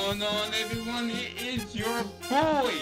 going on, everyone? It is your boy,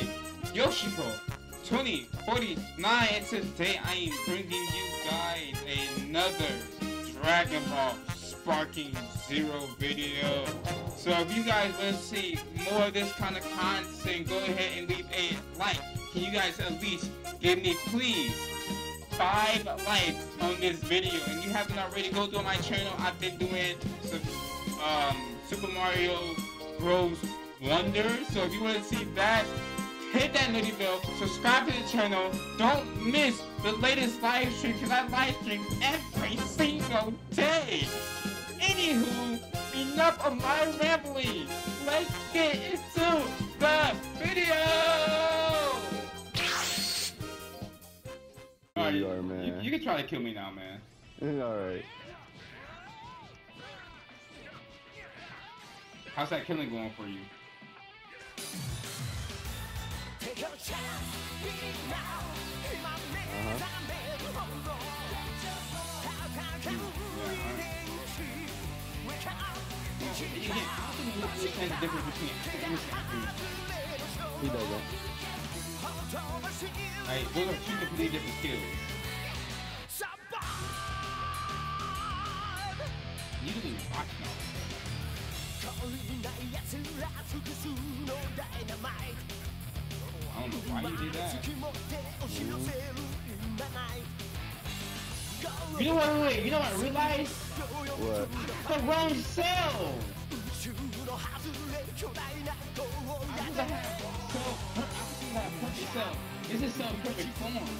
Yoshiko2049, and today I am bringing you guys another Dragon Ball Sparking Zero video. So if you guys want to see more of this kind of content, go ahead and leave a like. Can you guys at least give me, please, 5 likes on this video? And you haven't already, go to my channel. I've been doing some Super Mario Bros. Wonder. So if you want to see that, hit that notification bell, subscribe to the channel, don't miss the latest live stream, because I live stream every single day. Anywho, enough of my rambling. Let's get into the video. Alright, you are, man. You can try to kill me now, man. Alright. How's that killing going for you? He doesn't. Like, those are 2 completely different skills. You didn't even watch now. I don't know why you did that. You know what? Wait, you know what I realized? What? The wrong cell. Perfect cell. This is cell perfect form.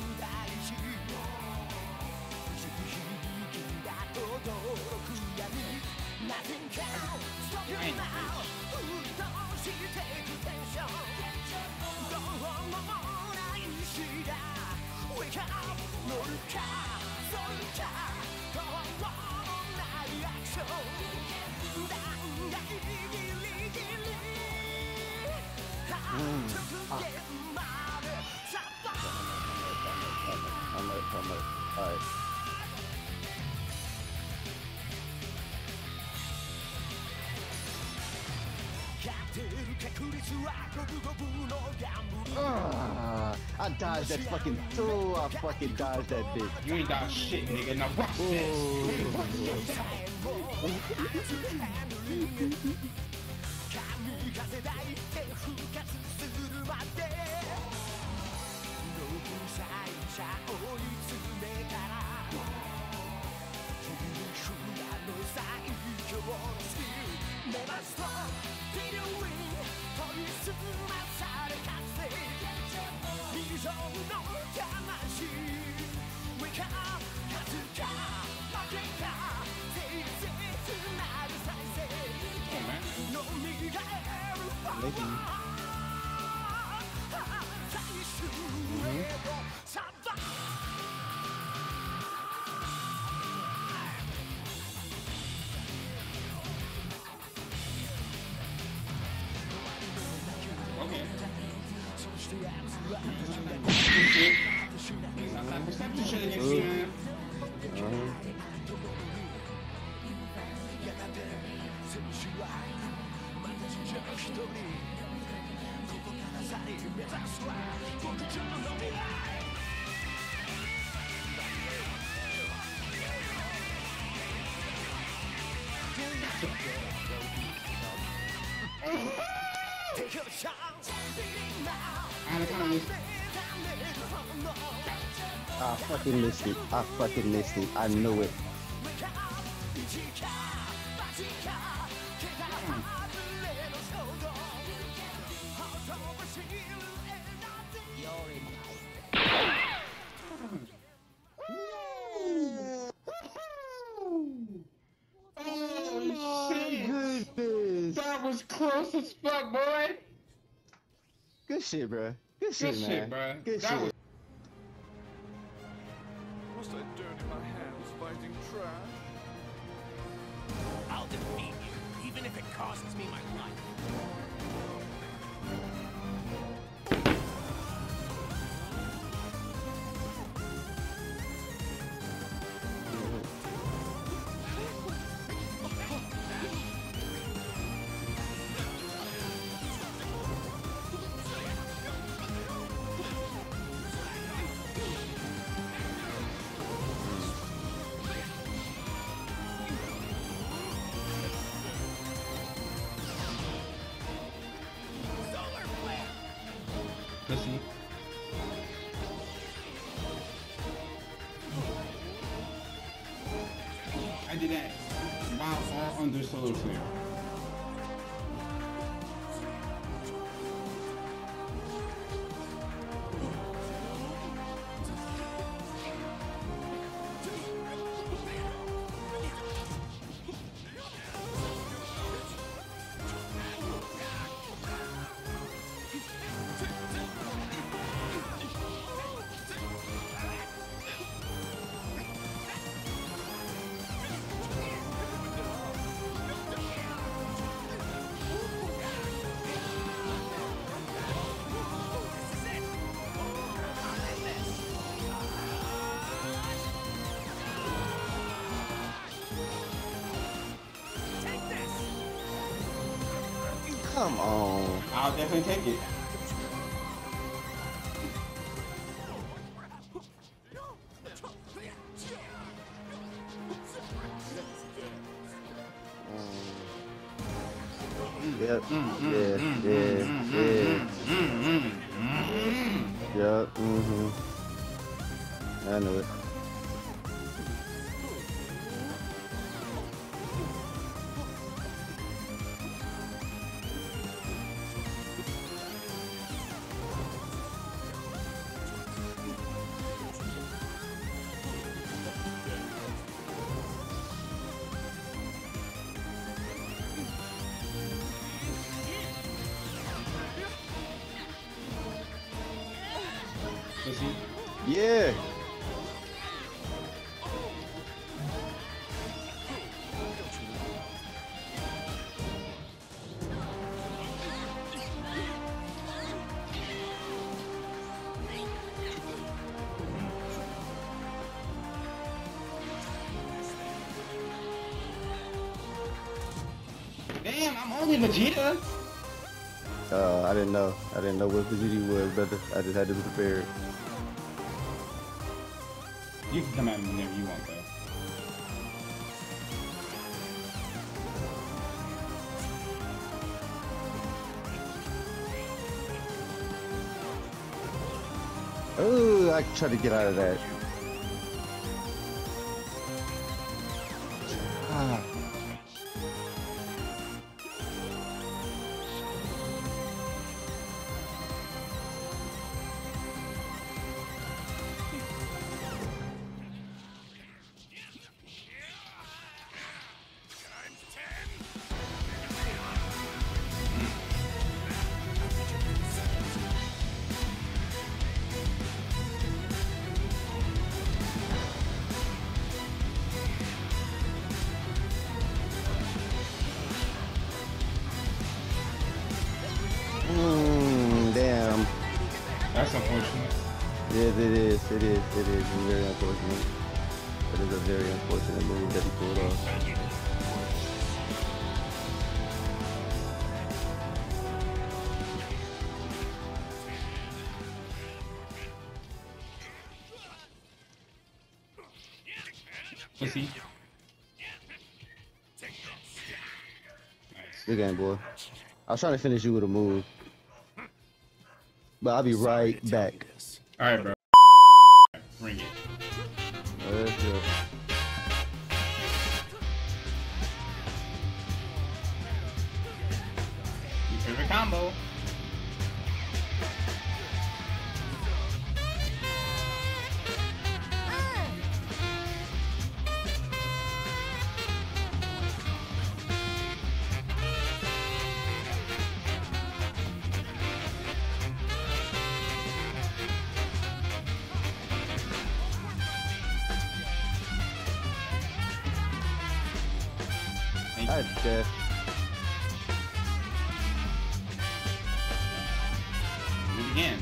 Alright. I dodged that fucking tool. I fucking dodged that bitch. You ain't got shit, nigga. Now watch this. I fucking missed it. I fucking missed it. I knew it. That was close as fuck, boy. Good shit, bro. Good shit, man. Bro. Good that shit. Must I dirty my hands fighting trash? I'll defeat you, even if it costs me my life. Pussy. I did that while all under solo flare. Come on. I'll definitely take it. Yep. Yep. I know it. Pussy. Yeah. Damn, I'm only Vegeta. I didn't know. I didn't know what Vegeta was, brother. I just had to be prepared. You can come at me whenever you want, though. Oh, I tried to get out of that. Ah. Damn. That's unfortunate. Yes, it is. It is. It is. It's very unfortunate. It is a very unfortunate move that he pulled off. Pussy. Nice. Good game, boy. I was trying to finish you with a move. But I'll be right back. Alright, bro. Bring it. Let's go. Your favorite combo. I guess. Do it again.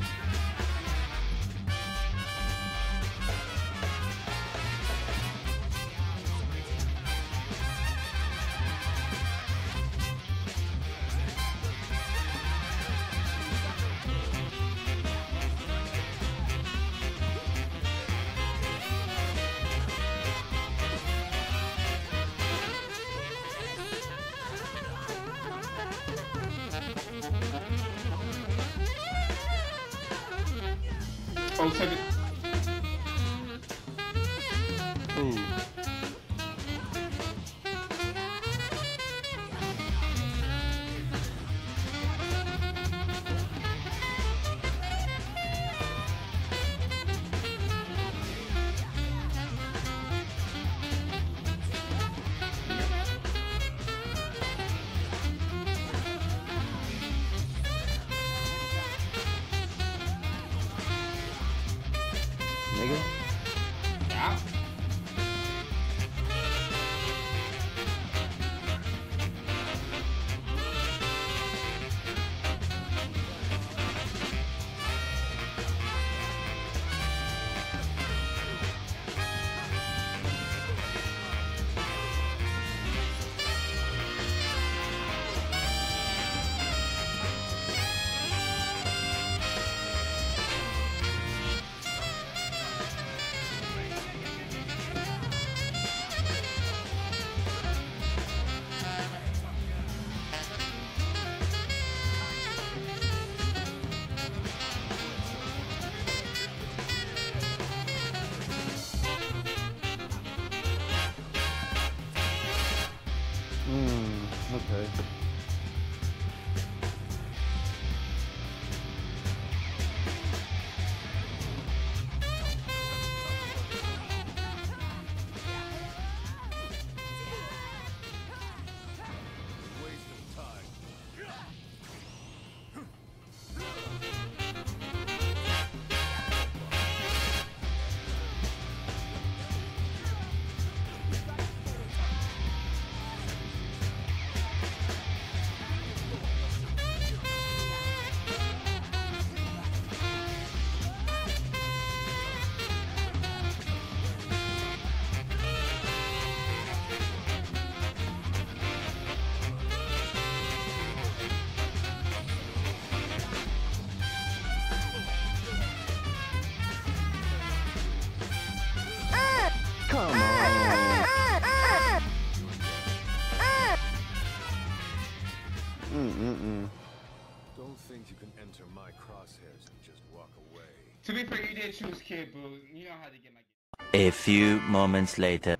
Oh, second. Ooh. Nigga. Yeah. Okay. Waste of time. Come on. Don't think you can enter my crosshairs and just walk away. To be fair, you did choose Kid Buu. You know how to get my. A few moments later.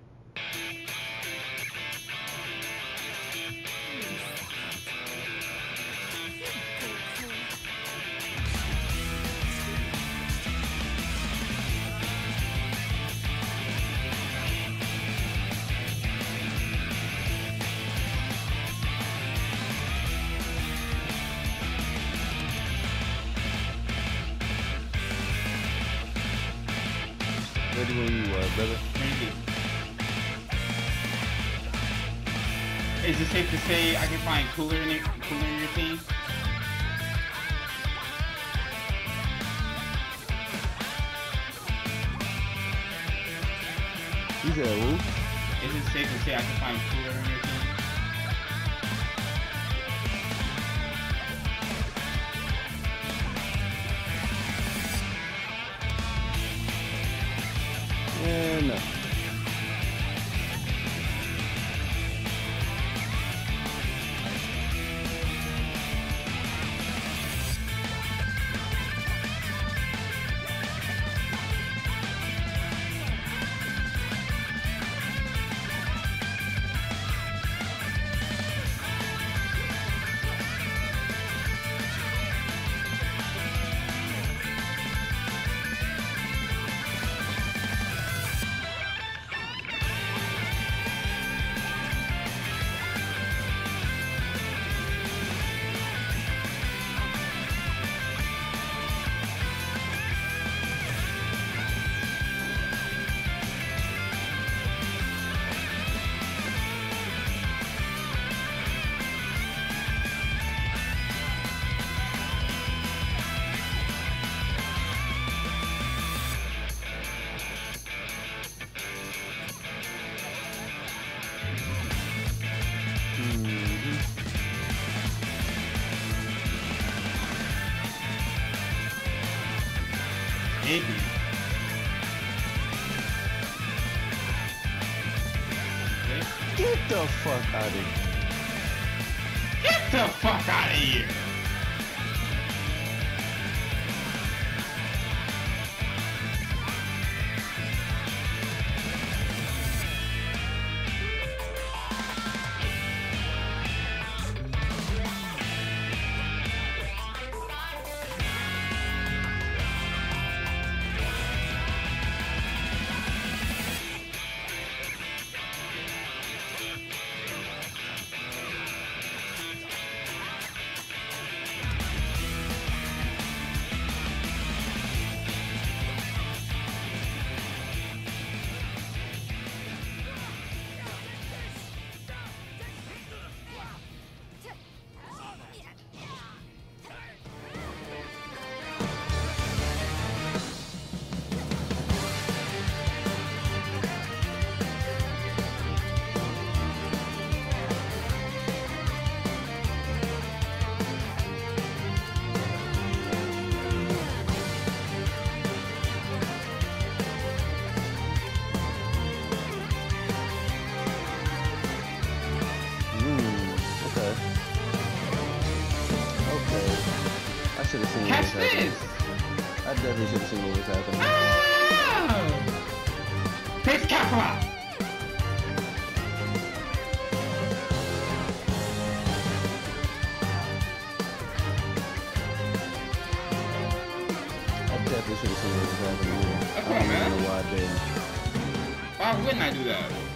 Ready when you are, brother. Is it safe to say I can find cooler in your team? You said who? Is it safe to say I can find cooler in your team? Yeah, no. Maybe. Get the fuck out of here. Get the fuck out of here! should have seen what Catch was happening. this! I definitely should have seen what was happening. Oh! Face Kappa! I definitely should have seen what was happening. Come on, I don't man. know why I didn't. Why wouldn't I do that?